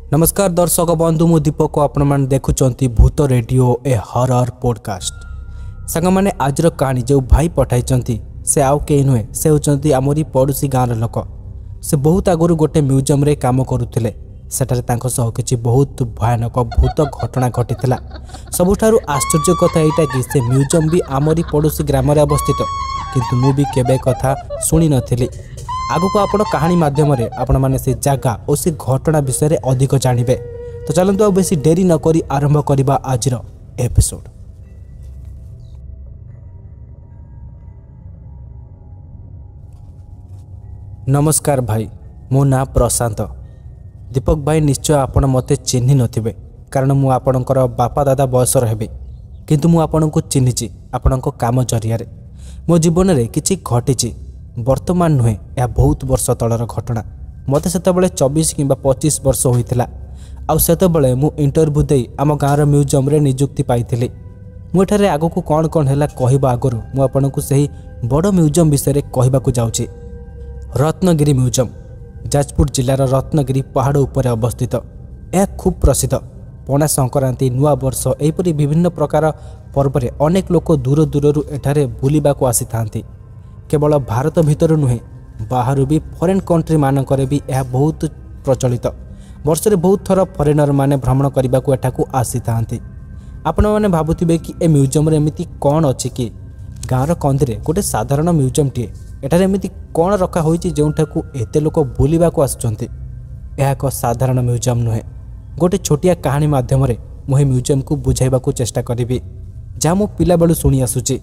नमस्कार दर्शक बंधु मु दीपक आपण मैंने देखुंत भूत रेडियो ए हरर पॉडकास्ट। सांग मैंने आज कहानी जो भाई पठाई से आउ कई नुहे से होती आमरी पड़ोसी गाँव लोक। से बहुत आगु गोटे म्यूजियम रे काम करुले सेठारे तांको सह किछि बहुत भयानक भूत घटना घटी। सबुठारु आश्चर्य कथा यहाँ कि से म्यूजियम भी आमरी पड़ोसी ग्राम अवस्थित, किंतु मु भी केबे कथा शुणी नथिली। आगु को आपण कहानी माध्यम आपण माने से जगह और से घटना विषय में अधिक जानवे। तो चलते आ बेसी डेरी न करी आरंभ करबा आज एपिसोड। नमस्कार भाई, मो ना प्रशांत। दीपक भाई निश्चय आपण मते चिन्हि नथिबे कारण मु आपणकर बापा दादा बयसर हेबे, किंतु मु आपणको चिन्हिछि आपणको काम जरिया। मो जीवन में किछि घटिछि, वर्तमान नुहे यह बहुत वर्ष तलर घटना। मत से 24 कि 25 वर्ष होइतिला। आउ सेतबेले मु इंटरव्यू दे आम गाँव म्यूजियम रे नियुक्ति पाइथिली। मुठारे आगो को कौन कौन हैला कहबा आगरु मु आपनकु सही बड़ म्यूजियम विषय रे कहबाकू जाउछि। रत्नगिरी म्यूजियम जाजपुर जिलार रत्नगिरी पहाड़ उपर अवस्थित। यह खूब प्रसिद्ध। पणा संक्रांति, नुआ वर्ष एपरी विभिन्न प्रकार पर्व रे अनेक लोक दूर दूर एठारे बुलिबाकू आसी थांती। केवल भारत भितर नुहे बाहर भी फॉरेन कंट्री मानकरे भी यह बहुत प्रचलित। वर्ष में बहुत थर फॉरेनर माने भ्रमण करने को एठाकू आसी थांती। आपण माने भाबुथिबे कि ए म्यूजियम रे एमिति कौन अछि कि गाँव कंदी गोटे साधारण म्यूजियम टीए एठारे एमिति कौन रखा होइछि जोंठाकू एते लोक बुलिबाकू आसुचंती। यह एक साधारण म्यूजियम नुहे। गोटे छोटिया कहानी माध्यम रे मुहे म्यूजियम को बुझाइबाकू चेष्टा करिबी जहाँ मो पिला बेलू शुणी आसुछि।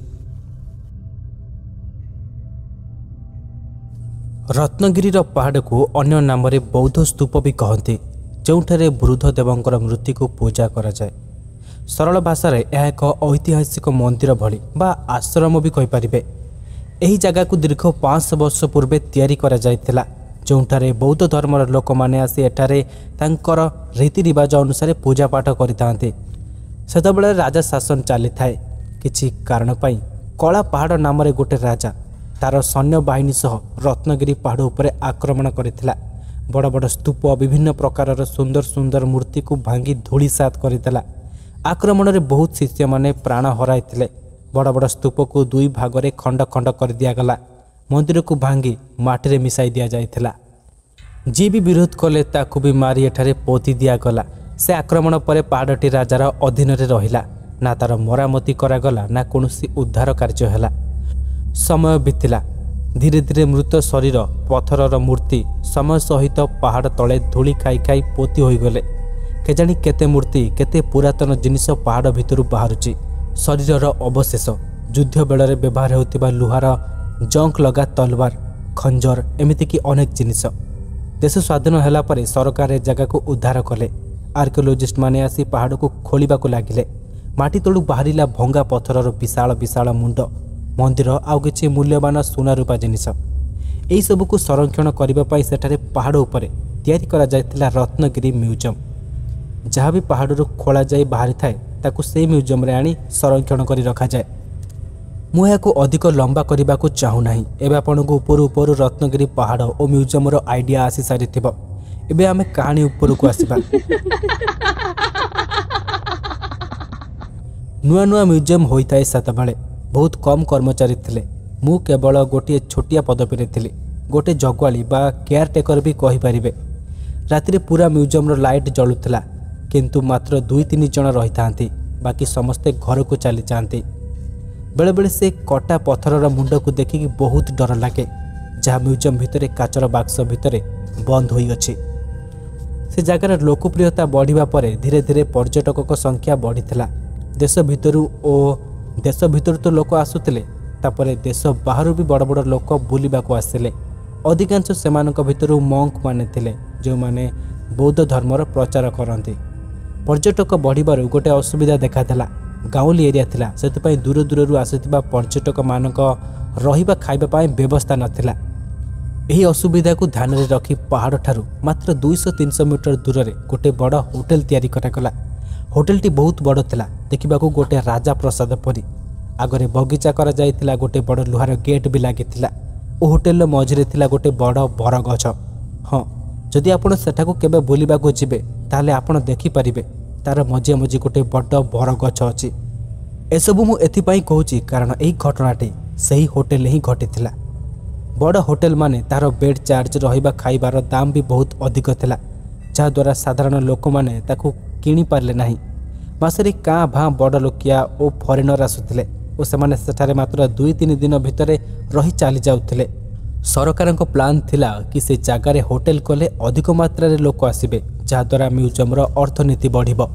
रत्नगिरीर पहाड़ को अन्य नाम रे बौद्ध स्तूप भी कहते, जोंठारे बुद्ध देवंकर मूर्ति को पूजा करा जाए। सरल भाषा रे यह एक ऐतिहासिक मंदिर भली बा आश्रम भी कहि परिबे। एही जगह को दीर्घ 500 वर्ष पूर्वे तैयारी करा जायतिला, जोंठारे बौद्ध धर्मर लोक माने आसी एठारे तांकर रीति रिवाज अनुसार पूजा पाठ करितांते। सेतबेले राजा शासन चली थाए। किछि कारण पई कला पहाड़ नाम रे गोटे राजा तार सैन्य बाहिनी सह रत्नगिरी पहाड़ उपरे आक्रमण करिथिला। बड़ बड़ स्तूप विभिन्न प्रकार सुंदर सुंदर मूर्ति को भांगी धूलिसात करिथिला। आक्रमण रे बहुत शिष्य माने प्राण हराइथिले। बड़ बड़ स्तूप को दुई भाग रे खंड खंड कर दिया गला। मंदिर को भांगी माटी रे मिसाई दिया जाइथिला। जी भी विरोध कले ताकू भी मारी एठारे पोती दिया गला। से आक्रमण परे पहाड़टी राजार अधीन रे रहिला। ना तार मरामती करागला ना कोनोसी उद्धार कार्य हैला। समय बीतिला। धीरे धीरे मृत शरीर पत्थरर मूर्ति समय सहित पहाड़ तले धूली खाई खाई पोती होईगले। केजाणी केते मूर्ति केते पुरातन जिनिस पहाड़ भितर बाहरुची। शरीरर अवशेष, युद्ध बेଳରେ व्यवहार होतिबा लुहार जंक लगा तलवार, खंजर एमिति की अनेक जिनिस। देश स्वाधीन होला परे सरकार ए जगह को उद्धार कले। आर्कियोलॉजिस्ट माने आसी पहाड़ को खोलिबा को लागिले। माटी तळु बाहरिला भंगा पत्थरर विशाल विशाल मुंड, मंदिर आउ किछि मूल्यवान सुना रूपा जिनिस। एही सब को संरक्षण करबा पई सेठारे पहाड़ उपरे तैयारी करा जायतिला रत्नगिरी म्यूजियम। जहाँ भी पहाड़ रो खोला जाई बाहरी थाए ताकू से म्यूजियम रे आनी संरक्षण करी रखा जाए। मु याको अधिक लंबा करबा को चाहू नाही। एबे आपन को ऊपर ऊपर रत्नगिरी पहाड़ और म्यूजियम रो आइडिया आसी सारिथिबो। एबे आमे कहानी ऊपर को आसीबा। नुआ नुआ म्यूजियम होइताय सतबेले बहुत कम कर्मचारी थिले। मु केवल गोटे छोटिया पदवी रे थिली। गोटे जगवाली बा केयर टेकर भी कहि परिबे। राति पूरा म्यूजियम रो लाइट जलुथिला, किंतु मात्र 2-3 जन रही थांती। बाकी समस्ते घर को चली जाती। बेले बेले से कटा पत्थरर मुंड को देखिकी बहुत डर लगे, जहाँ म्यूजियम भितर काचर बाक्स भितर बंद होई अछि। से जगार लोकप्रियता बढ़िबा परे धीरे धीरे पर्यटक संख्या बढ़ीथिला। देश भितरु देश भितर तो लोक आसुतिले, तापरे देश बाहर भी बड़ बड़ लोक बुलिबाकू आसिले। अधिकांश सेमानक भितरु मंक माने थिले, जो माने बौद्ध धर्मर प्रचार करती। पर्यटक बढ़िबारु गोटे असुविधा देखाथिला। गाँवली एरिया थिला, सेतपई दूर दूर आसुथिबा पर्यटक मानक रहिबा खाइबा पई व्यवस्था नथिला। एही असुविधा को ध्यान रे रखी पहाड़ ठारू मात्र 200-300 मीटर दूर रे गोटे बड़ होटेल तैयारी करागला। होटेलटी बहुत बड़ थिला, देखिबाकू गोटे राजा प्रसाद परी। आगरे बगीचा करा जायतिला, गोटे बड़ लुहार गेट भी लागिथिला। ओ होटेल मझिरे थिला गोटे बड़ बरगछ। हाँ, जदि आपण सेठाकू केबे बुलिबाकू जिबे ताले आपण देखि परिबे तार मझे मझे गोटे बड़ बर गछ अछि। एसबू मु एथिपाई कहूची कारण एही घटनाटी सही होटेल ही घटिथिला। बड़ होटेल माने तार बेड चार्ज रहिबा खाइबार दाम भी बहुत अधिक थिला, जहा द्वारा साधारण लोक माने ताकू किनी पारले नाही। मासरे का भा बड़ लोकिया ओ फॉरेनर आसुथिले ओ सेमाने सेठारे मात्र 2-3 दिन भितरे रही चली जाउथिले। सरकार को प्लान थिला कि से जगार होटेल कले अधिक मात्रा रे लोक आसिबे, जहाद्वारा म्यूजियम रो अर्थनीति बढ़िबो।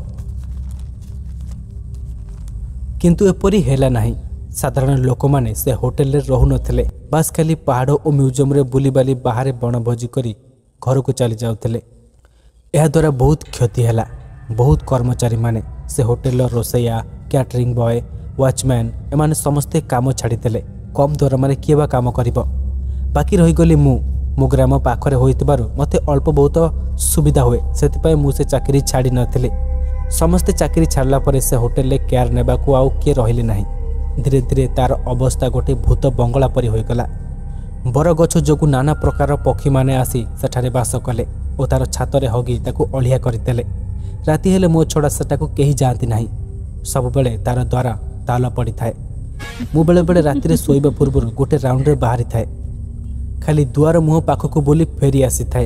किंतु एपरी हेला नाही। साधारण लोक माने से होटेल रे रहु नथिले, बास खाली पहाड़ और म्यूजियम रे बुलीबाली बाहर बनभोजी करी घर को चली जाउथिले। एहा द्वारा बहुत क्षति हैला। बहुत कर्मचारी माने से होटेल रोसैया, कैटरिंग बॉय, वॉचमैन एमाने समस्ते काम छाड़ीदेले। कम दरमारे किए बा काम करिबो। बाकी रहीगली मो ग्राम पाखरे होइतबारु मते अल्प बहुत सुविधा हुए, सेतिपाई मु से चाकरी छाड़ी नथिले। समस्ते चाकरी छाड़ला परे से होटेल केयर नेबाकू आउ किए रहिले नाही। धीरे धीरे तार अवस्था गोटे भूत बंगला परी होइगला। बरगछ जोगु नाना प्रकार पक्षी माने आसी सेठारे बास कले ओ तार छातरे हगी ताकू अलिया करदेले। राति हेले मो छड़ा सेटाकू केही जाती नाही। सब बेले तार द्वारा ताला पड़ी थाए। मु बेले बेले राति रे सोइबा पूर्व गोटे राउंड रे बाहरी थाए, खाली दुआर मुह पाखकू बोली फेरी आसी थाए।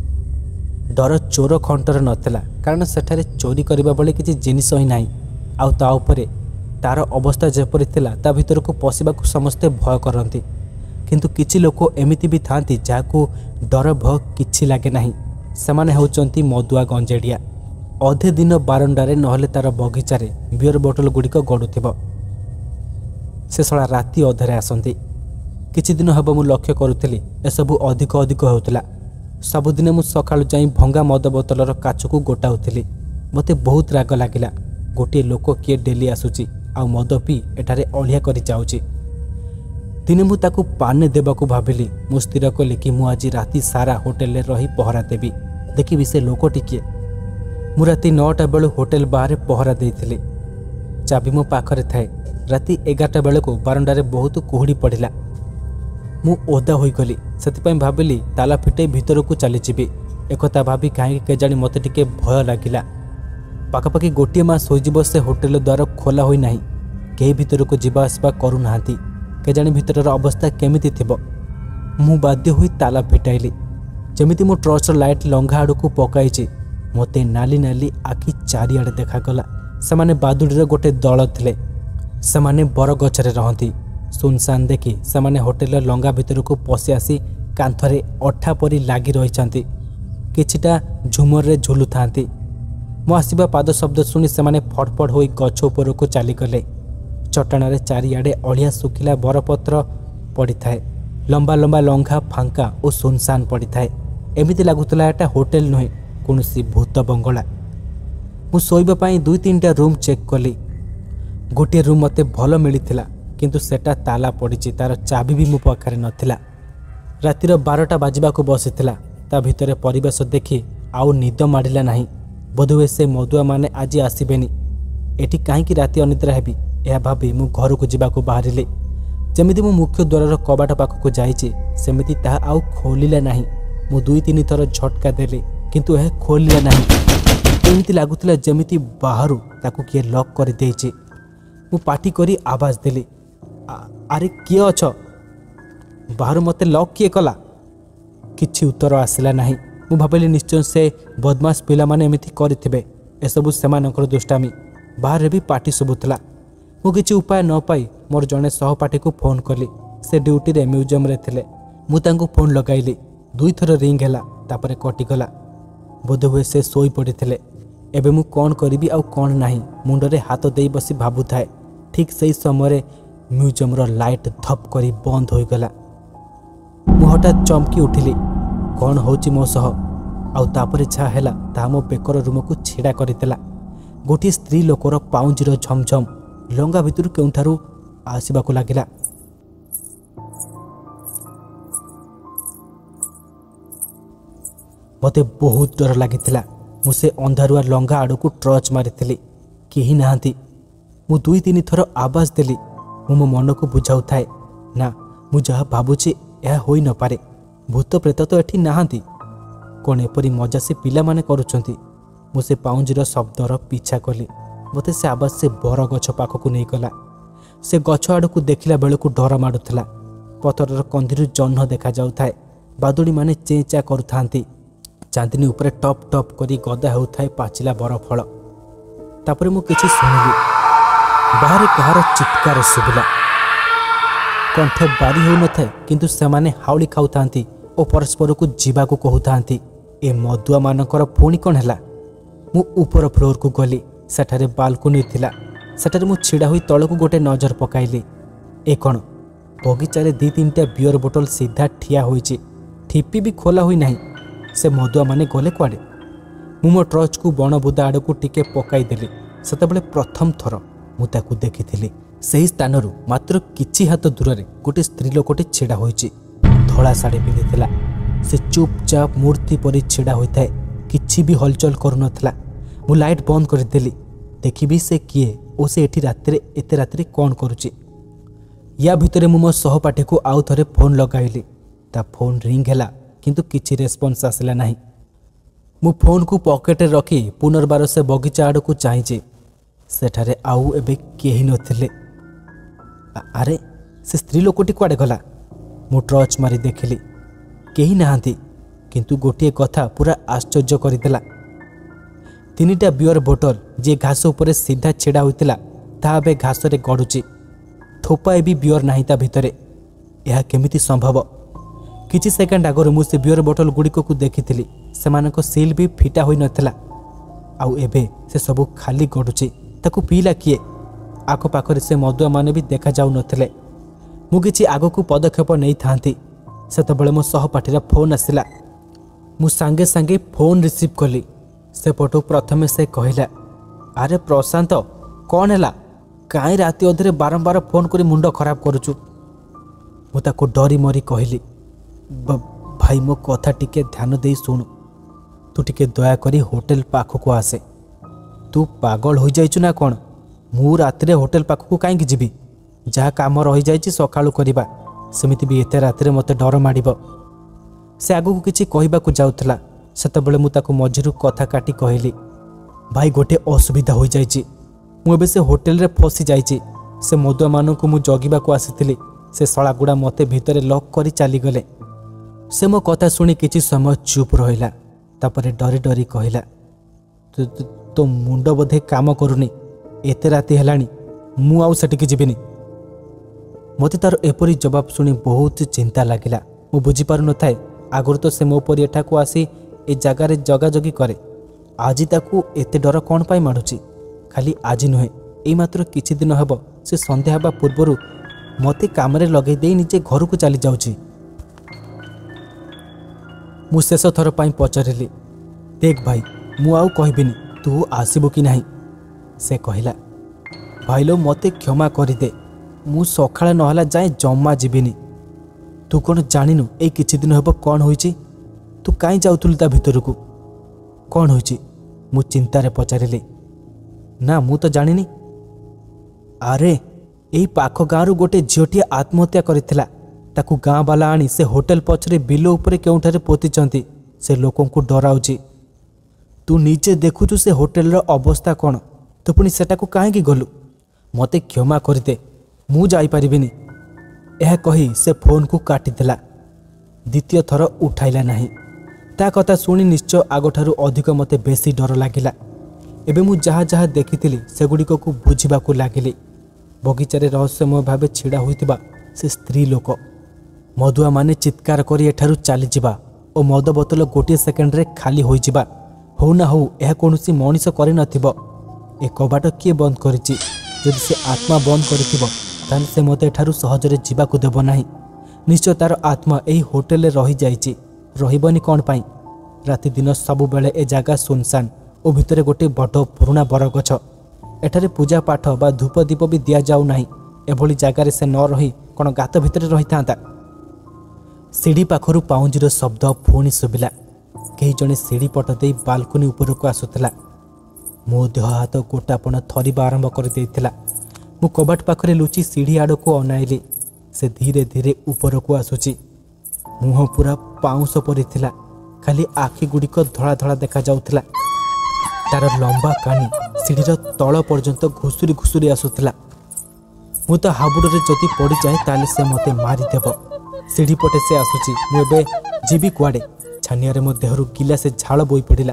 डर चोर खंटर नथिला, कारण सेठारे चोरी करबा बेले किछि जिनिस ही नाही। आउ ता उपरे तार अवस्था जेपरि थिला ता भितर को पशिबाकू समस्ते भय करंती। किंतु किछि लोक एमिति भी थांती जाकू डर भय किछि लागे नाही। सेमाने होचंती मदुआ गंजेडिया। अधे दिन बारंडारे नहले तार बगीचारे बियर बोतल गुड़िक गड़ुथिब। से सला राति अधेरे आसंती। किछि दिन हब मु लक्ष्य करुथिली एसबू अधिक अधिक होउथिला। सबुदिने मु सकाळु जाई भंगा मद बोतलर काचकू गोटाउथिली। मते बहुत राग लागिला। गोटे लोक किए डेली आसुची आ मद पी एठारे अलिया करी जाउची। दिने मु ताकू पाने देबाकू भाबिली। मु स्थिर कली कि मु आज राति सारा होटेल रे रही पहरा देबी, देखिबि से लोक टिके। मु राति 9टा बेलू होटेल बाहर पहरा देइथिली। चाबी मो पाखरे थाए। राति 11टा बेलू बारंडारे बहुत कुहुड़ी पड़िला। मु ओदा होई गली। सेतिपई भाबिली ताला फिटे भीतर को चली जिबी। एकता भाबी काहे केजाणी मते टिके भय लागिला। पाखापाखि गोटे मास होइजिबो से होटेल द्वार खोला होई नाही। केही भीतर को जिबा आसबा करू नाहांती। केजाणी भीतर अवस्था केमिति थिबो। मु बाध्य होई ताला फिटाइली। जेमिति मो टर्च लाइट लंघा आड़ को पकाइछि, मते नाली नाली आखि चारिआडे देखागला। सेमाने बादुड़ीर गोटे दल थिले। सेमाने बरगछरे रहंती। सुनसान देखि सेमाने होटेल लंगा भीतर को पशि आसी कांथरे अठा परी लागी रहिछंती। किछिटा झुमर रे झुलु थांती। मो आसिबा पाद शब्द सुनी सेमाने फटफट होई गछ उपर को चली गले। चट्टाणरे चारिआडे अलिया सुखिला बरपत्र पड़ी थाए। लंबा लंबा लंघा फांका और सुनसान पड़ी थाए। एमिति लागुतला एटा होटेल नुहे, कोनोसी भूत बंगला। मु सोइबा पई 2-3टा रूम चेक कली। गोटे रूम मते भल मिलिथिला, किंतु सेटा ताला पड़िछि, तार चाबी भी मो पाखरे नथिला। रातिर 12टा बाजिबाकू बसिथिला। ता भितरे परिवेश देखि आउ निद माडिला नाही। बोधुए से मदुआ माने आज आसबेनी। एटी कहीं राति अनिद्रा हेबी यह भावी मु घर को जावाक बाहरिली। जमिति मु मुख्य द्वार कबाट पाखक जाइछि सेमिति ताहा आउ खोलिला नाही। मु 2-3 थर झटका देली, किंतु यह खोलिला नाही। एमिति लागुतिला जमिति बाहरु ताकू किए लॉक कर देइछि। मु पाटी करी आवाज देली, अरे किए अछ? बाहर मते लॉक किए कला? किछि उत्तर आसिला नाही। मु भाबिली निश्चय से बदमाश पिला माने एमिति करिथिबे। एसबु सेमानकर दुष्टामी। बाहर भी पार्टी सुबुतला। मु किछि उपाय न पाई मोर जने सहपाठी को फोन कली। से ड्यूटी रे म्यूजियम रे थिले। मु तांको फोन लगाइली। 2 थर रिंग हैला, तापरे कटिगला। बोधे हुए से सोई पड़िथिले। एबे मु कौन करिबी आ कौन नाही मुंडरे हाथ देई बसी भाबु थाए। ठीक सही समय म्यूजियम रो लाइट धप करी बंद हो गला। मु हठात चमकी उठिली। कौन होची मो सह आउ तापरे छा हैला ता मो बेकर रूम को छेड़ा करथिला। गोटी स्त्री लोकर पाउंजीर झमझम लंगा भितर केउठारु आसीबाकू लागिला। मते बहुत डर लागिथिला। मु से अंधारुआ लंगा आड़ को टर्च मारिथिली। केही नाहांती। मु 2-3 थर आवाज देली। मो मन को बुझाउ थाए, ना मु जहा भाबुची यह होई न पारे। भूत प्रेत तो एठी नाहांती। କ'ଣ ଏପରି ମଜା ସେ ପିଲାମାନେ କରୁଛନ୍ତି। ମୁଁ ସେ ପାଉଁଜିର ଶବ୍ଦର ପିଛା କଲି। ମୋତେ ସେ ଆବାଜ ସେ ବରଗଛ ପାଖକୁ ନେଇଗଲା। ସେ ଗଛ ଆଡ଼କୁ ଦେଖିଲା ବେଳକୁ ଡର ମାଡ଼ୁଥିଲା। ପଥରର କନ୍ଦିରୁ ଜହ୍ନ ଦେଖାଯାଉଥାଏ। ବାଦୁଡ଼ିମାନେ ଚେଁ ଚାଁ କରୁଥାନ୍ତି। ଚାନ୍ଦିନୀ ଉପରେ ଟପ୍ ଟପ୍ କରି ଗଦା ହେଉଥାଏ ପାଚିଲା ବରଫଳ। ତାପରେ ମୁଁ କିଛି ଶୁଣିଲି। ବାହାରେ କାହାର ଚିତ୍କାର ଶୁଭିଲା। କଣ୍ଠ ବାରି ହେଉନଥାଏ, କିନ୍ତୁ ସେମାନେ ହାଉଳି ଖାଉଥାନ୍ତି ଓ ପରସ୍ପରକୁ ଯିବାକୁ କହୁଥାନ୍ତି। ଏ ମଦୁଆମାନଙ୍କର ପୁଣି କ'ଣ ହେଲା? ମୁଁ ଉପର ଫ୍ଲୋରକୁ ଗଲି। ସେଠାରେ ବାଲକୁନି ଥିଲା। ସେଠାରେ ମୁଁ ଛିଡ଼ା ହୋଇ ତଳକୁ ଗୋଟେ ନଜର ପକାଇଲି। ଏ କ'ଣ? ବଗିଚାରେ 2-3ଟା ବିୟର ବୋଟଲ ସିଧା ଠିଆ ହୋଇଛି। ଠିପି ବି ଖୋଲା ହୋଇନାହିଁ। ସେ ମଦୁଆମାନେ ଗଲେ କୁଆଡ଼େ? ମୁଁ ମୋ ଟର୍ଚ୍ଚକୁ ବଣବୁଦା ଆଡ଼କୁ ଟିକେ ପକାଇଦେଲି। ସେତେବେଳେ ପ୍ରଥମ ଥର ମୁଁ ତାକୁ ଦେଖିଥିଲି। ସେହି ସ୍ଥାନରୁ ମାତ୍ର କିଛି ହାତ ଦୂରରେ ଗୋଟେ ସ୍ତ୍ରୀ ଲୋକଟି ଛିଡ଼ା ହୋଇଛି। ଧଳା ଶାଢ଼ୀ ପିନ୍ଧିଥିଲା। ସେ ଚୁପଚାପ ମୂର୍ତ୍ତି ପରି ଛିଡ଼ା ହୋଇଥାଏ। କିଛି ବି ହଲଚଲ କରୁନଥିଲା। ମୁଁ ଲାଇଟ୍ ବନ୍ଦ କରିଦେଲି। ଦେଖିବି ସେ କିଏ ଓ ସେ ଏଠି ଏତେ ରାତିରେ କ'ଣ କରୁଛି। ୟା ଭିତରେ ମୁଁ ମୋ ସହପାଠୀକୁ ଆଉ ଥରେ ଫୋନ୍ ଲଗାଇଲି। ତା ଫୋନ୍ ରିଙ୍ଗ ହେଲା, କିନ୍ତୁ କିଛି ରେସ୍ପନ୍ସ ଆସିଲା ନାହିଁ। ମୁଁ ଫୋନ୍କୁ ପକେଟରେ ରଖି ପୁନର୍ବାର ସେ ବଗିଚା ଆଡ଼କୁ ଚାହିଁଛି। ସେଠାରେ ଆଉ ଏବେ କେହି ନଥିଲେ। ଆରେ, ସେ ସ୍ତ୍ରୀ ଲୋକଟି କୁଆଡ଼େ ଗଲା? ମୁଁ ଟର୍ଚ୍ଚ ମାରି ଦେଖିଲି। କେହି ନାହାନ୍ତି। କିନ୍ତୁ ଗୋଟିଏ କଥା ପୁରା ଆଶ୍ଚର୍ଯ୍ୟ କରିଦେଲା। 3ଟା ବିୟର ବୋଟଲ ଯିଏ ଘାସ ଉପରେ ସିଧା ଛିଡ଼ା ହୋଇଥିଲା, ତାହା ଏବେ ଘାସରେ ଗଡ଼ୁଛି। ଥୋପାଏ ବି ବିୟର ନାହିଁ ତା ଭିତରେ। ଏହା କେମିତି ସମ୍ଭବ? କିଛି ସେକେଣ୍ଡ ଆଗରୁ ମୁଁ ସେ ବିୟର ବୋଟଲ ଗୁଡ଼ିକକୁ ଦେଖିଥିଲି। ସେମାନଙ୍କ ସିଲ୍ ବି ଫିଟା ହୋଇନଥିଲା। ଆଉ ଏବେ ସେ ସବୁ ଖାଲି ଗଡ଼ୁଛି। ତାକୁ ପିଇଲା କିଏ? ଆଖପାଖରେ ସେ ମଦୁଆମାନେ ବି ଦେଖାଯାଉନଥିଲେ। ମୁଁ କିଛି ଆଗକୁ ପଦକ୍ଷେପ ନେଇଥାନ୍ତି, ସେତେବେଳେ ମୋ ସହପାଠୀର ଫୋନ୍ ଆସିଲା। ମୁଁ ସାଙ୍ଗେ ସାଙ୍ଗେ ଫୋନ୍ ରିସିଭ୍ କଲି। ସେପଟୁ ପ୍ରଥମେ ସେ କହିଲା, ଆରେ ପ୍ରଶାନ୍ତ, କ'ଣ ହେଲା? କାହିଁ ରାତି ଅଧରେ ବାରମ୍ବାର ଫୋନ୍ କରି ମୁଣ୍ଡ ଖରାପ କରୁଛୁ? ମୁଁ ତାକୁ ଡରି ମରି କହିଲି, ଭାଇ ମୋ କଥା ଟିକେ ଧ୍ୟାନ ଦେଇ ଶୁଣୁ। ତୁ ଟିକେ ଦୟାକରି ହୋଟେଲ ପାଖକୁ ଆସେ। ତୁ ପାଗଳ ହୋଇଯାଇଛୁ ନା କ'ଣ? ମୁଁ ରାତିରେ ହୋଟେଲ ପାଖକୁ କାହିଁକି ଯିବି? ଯାହା କାମ ରହିଯାଇଛି ସକାଳୁ କରିବା। ସେମିତି ବି ଏତେ ରାତିରେ ମୋତେ ଡର ମାଡ଼ିବ। ସେ ଆଗକୁ କିଛି କହିବାକୁ ଯାଉଥିଲା। ସେତେବେଳେ ମୁଁ ତାକୁ ମଝିରୁ କଥା କାଟି କହିଲି, ଭାଇ ଗୋଟିଏ ଅସୁବିଧା ହୋଇଯାଇଛି। ମୁଁ ଏବେ ସେ ହୋଟେଲରେ ଫସି ଯାଇଛି। ସେ ମଦୁଆମାନଙ୍କୁ ମୁଁ ଜଗିବାକୁ ଆସିଥିଲି। ସେ ଶଳାଗୁଡ଼ା ମୋତେ ଭିତରେ ଲକ୍ କରି ଚାଲିଗଲେ। ସେ ମୋ କଥା ଶୁଣି କିଛି ସମୟ ଚୁପ୍ ରହିଲା। ତାପରେ ଡରି ଡରି କହିଲା, ତୋ ମୁଣ୍ଡ ବୋଧେ କାମ କରୁନି। ଏତେ ରାତି ହେଲାଣି, ମୁଁ ଆଉ ସେଠିକି ଯିବିନି। ମୋତେ ତାର ଏପରି ଜବାବ ଶୁଣି ବହୁତ ଚିନ୍ତା ଲାଗିଲା। ମୁଁ ବୁଝିପାରୁନଥାଏ, ଆଗରୁ ତ ସେ ମୋ ପରି ଏଠାକୁ ଆସି ଏ ଜାଗାରେ ଜଗାଜଗି କରେ। ଆଜି ତାକୁ ଏତେ ଡର କ'ଣ ପାଇଁ ମାଡ଼ୁଛି? ଖାଲି ଆଜି ନୁହେଁ, ଏଇ ମାତ୍ର କିଛି ଦିନ ହେବ ସେ ସନ୍ଧ୍ୟା ହେବା ପୂର୍ବରୁ ମୋତେ କାମରେ ଲଗାଇ ଦେଇ ନିଜେ ଘରକୁ ଚାଲି ଯାଉଛି। ମୁଁ ଶେଷ ଥର ପାଇଁ ପଚାରିଲି, ଦେଖ ଭାଇ, ମୁଁ ଆଉ କହିବିନି, ତୁ ଆସିବୁ କି ନାହିଁ? ସେ କହିଲା, ଭାଇଲୋ ମୋତେ କ୍ଷମା କରିଦେ। ମୁଁ ସକାଳେ ନହେଲା ଯାଏଁ ଜମା ଯିବିନି। ତୁ କ'ଣ ଜାଣିନୁ ଏଇ କିଛି ଦିନ ହେବ କ'ଣ ହୋଇଛି? ତୁ କାହିଁ ଯାଉଥିଲୁ ତା ଭିତରକୁ? କ'ଣ ହୋଇଛି? ମୁଁ ଚିନ୍ତାରେ ପଚାରିଲି। ନା, ମୁଁ ତ ଜାଣିନି। ଆରେ, ଏଇ ପାଖ ଗାଁରୁ ଗୋଟେ ଝିଅଟିଏ ଆତ୍ମହତ୍ୟା କରିଥିଲା। ତାକୁ ଗାଁବାଲା ଆଣି ସେ ହୋଟେଲ ପଛରେ ବିଲ ଉପରେ କେଉଁଠାରେ ପୋତିଛନ୍ତି। ସେ ଲୋକଙ୍କୁ ଡରାଉଛି। ତୁ ନିଜେ ଦେଖୁଛୁ ସେ ହୋଟେଲର ଅବସ୍ଥା କ'ଣ। ତୁ ପୁଣି ସେଟାକୁ କାହିଁକି ଗଲୁ? ମୋତେ କ୍ଷମା କରିଦେ, ମୁଁ ଯାଇପାରିବିନି। ଏହା କହି ସେ ଫୋନ୍କୁ କାଟିଦେଲା। ଦ୍ୱିତୀୟ ଥର ଉଠାଇଲା ନାହିଁ। ତା କଥା ଶୁଣି ନିଶ୍ଚୟ ଆଗଠାରୁ ଅଧିକ ମୋତେ ବେଶୀ ଡର ଲାଗିଲା। ଏବେ ମୁଁ ଯାହା ଯାହା ଦେଖିଥିଲି ସେଗୁଡ଼ିକକୁ ବୁଝିବାକୁ ଲାଗିଲି। ବଗିଚାରେ ରହସ୍ୟମୟ ଭାବେ ଛିଡ଼ା ହୋଇଥିବା ସେ ସ୍ତ୍ରୀ ଲୋକ, ମଦୁଆମାନେ ଚିତ୍କାର କରି ଏଠାରୁ ଚାଲିଯିବା ଓ ମଦ ବୋତଲ ଗୋଟିଏ ସେକେଣ୍ଡରେ ଖାଲି ହୋଇଯିବା। ହଉ ନା ହଉ, ଏହା କୌଣସି ମଣିଷ କରିନଥିବ। ଏ କବାଟ କିଏ ବନ୍ଦ କରିଛି? ଯଦି ସେ ଆତ୍ମା ବନ୍ଦ କରିଥିବ, ତାହେଲେ ସେ ମୋତେ ଏଠାରୁ ସହଜରେ ଯିବାକୁ ଦେବ ନାହିଁ। ନିଶ୍ଚୟ ତାର ଆତ୍ମା ଏହି ହୋଟେଲରେ ରହିଯାଇଛି। ରହିବନି କ'ଣ ପାଇଁ? ରାତି ଦିନ ସବୁବେଳେ ଏ ଜାଗା ସୁନସାନ୍ ଓ ଭିତରେ ଗୋଟିଏ ବଡ଼ ପୁରୁଣା ବରଗଛ। ଏଠାରେ ପୂଜା ପାଠ ବା ଧୂପ ଦୀପ ବି ଦିଆଯାଉ ନାହିଁ। ଏଭଳି ଜାଗାରେ ସେ ନ ରହି କ'ଣ ଗାତ ଭିତରେ ରହିଥାନ୍ତା? ସିଡ଼ି ପାଖରୁ ପାଉଁଜିର ଶବ୍ଦ ପୁଣି ଶୁଭିଲା। କେହି ଜଣେ ସିଡ଼ି ପଟ ଦେଇ ବାଲକୁନି ଉପରକୁ ଆସୁଥିଲା। ମୋ ଦେହ ହାତ ଗୋଟାପଣ ଥରିବା ଆରମ୍ଭ କରିଦେଇଥିଲା। ମୁଁ କବାଟ ପାଖରେ ଲୁଚି ସିଡ଼ି ଆଡ଼କୁ ଅନାଇଲି। ସେ ଧୀରେ ଧୀରେ ଉପରକୁ ଆସୁଛି। ମୁହଁ ପୁରା ପାଉଁଶ ପରି ଥିଲା। खाली आखि गुड़िक धड़ा धड़ा देखा जाउथिला। तार लंबा कानी सीढ़ीर तल पर्यंत घुसुरी घुसुरी आसुथिला। मु तो हाबुड़े जदि पड़ जाए ताले से मते मारिदेव। सीढ़ी पटे से आसुची, मु एबे जीवी कुआडे। छानिया मो देहरु गिला से झाड़ बोई पड़ा।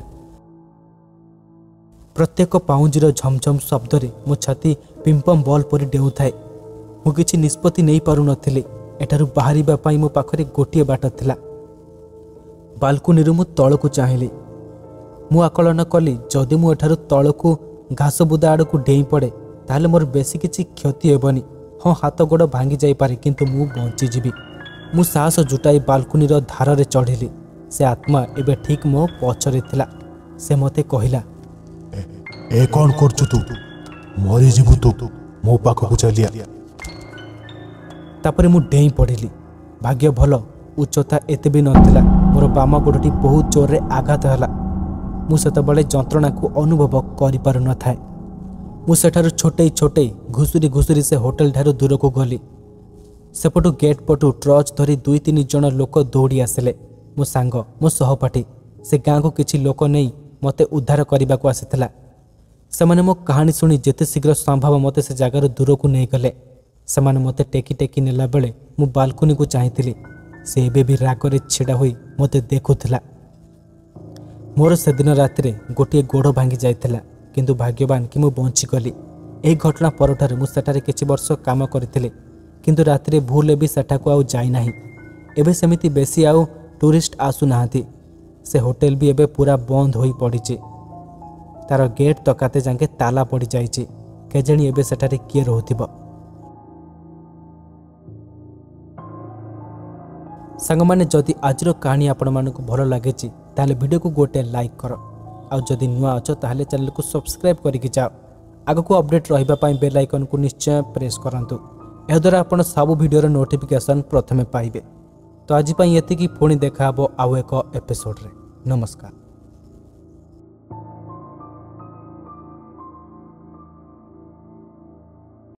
प्रत्येक पाउंजीर झमझम शब्द मो छाती पिंपम बॉल पर डेउ थाए। मु किछि निष्पत्ति नहीं पारु नथिले। एठारु बाहरिबा पई मो पाखरे गोटिए बाट थिला। बालकुनी मु तळकु चाहिली। मु आकलन कली जदि मु एठारु तळकु घास बुदा आड़कू डेई पड़े ताले मोर बेसी किछि क्षति हेबनी। हाँ, हाथ गोड़ भांगी जाई पारे किंतु मु बंची जीवी। मु साहस जुटाई बालकुनी धार रे चढ़िली। से आत्मा एबे ठीक मो पछरे थिला। से मते कहिला, ए कौन करछु तू? मरी जीवु तू, मो पाखकु चलिया। तापरे मु डेई पड़िली। भाग्य भल उच्चता एते भी नथिला। मोर बाम गोड़टी बहुत जोर रे आघात हला। मु सेतबेले जंत्रणा को अनुभव करि पारु न थाए। मु सेठारु छोटे छोटे घुसुरी घुसुरी से होटल ठारु दूर को गली। सेपटू गेट पटू ट्रच धरी 2-3 जन लोक दौड़ी आसिले। मो सांग, मो सहपाठी से गाँ को किछि लोक नहीं मते उद्धार करने को आसीथिला। सेमाने मो कहानी सुनी जेते शीघ्र संभव मते से जगार दूर को नहीं गले। सेमाने मते टेकी टेकी नेला बेले मु बालकुनी को चाहिथिली। से एबे भी रागरे छिड़ा होई मते देखुथिला। मोर से दिन राति गोटे गोड़ भांगी जाइथिला, किंतु भाग्यवान कि मु बंची गली। एही घटना परठारे मु सेठारे किछि वर्ष काम करथिले, किंतु राति भूल भी सेठाको आउ जाई नाही। एबे सेमिति बेसी आउ टूरिस्ट आसु नाहांती। से होटेल भी एबे पूरा बंद होई पड़िछि। तार गेट तकाते जाके ताला पड़ी जाइछि। केजणी एबे सेठारे किए रहउथिबो। सांगमाने जदि आजिर कहानी आपण मानकु भल लागिछि ताले वीडियो को गोटे लाइक कर। आ जदि नुआ अछ ताले चैनल को सब्सक्राइब करिकि जाओ। आगको अपडेट रहिबा पई बेल आइकन को निश्चय प्रेस करंतु। एह द्वारा आपण सब वीडियोर नोटिफिकेशन प्रथमे पाइबे। तो आज पई एतिकी पुणी देखा हबो आउ एक एपिसोड रे। नमस्कार।